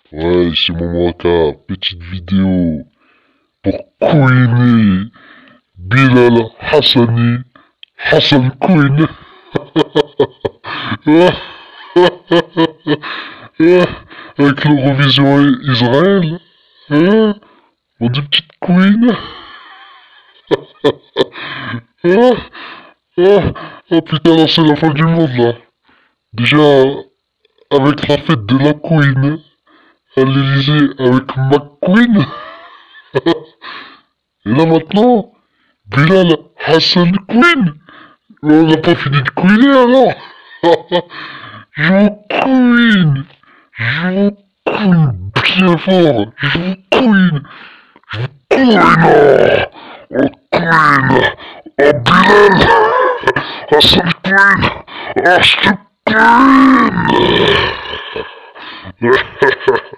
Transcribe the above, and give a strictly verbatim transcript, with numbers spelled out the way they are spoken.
Ouais, c'est mon Waka, petite vidéo pour couiner Bilal Hassani, Hassan Queen. Avec l'Eurovision Israël. Hein, on dit petite Queen. Ah, ah, ah putain, là c'est la fin du monde là. Déjà, avec la fête de la Queen à l'Elysée avec McQueen. Et là maintenant, Bilal Hassan Queen. Mais on n'a pas fini de queener alors. Je vous queen. Je vous queen bien fort. Je vous queen. Je vous queen. Oh queen. Oh Bilal. Hassan Queen. Oh je te queen.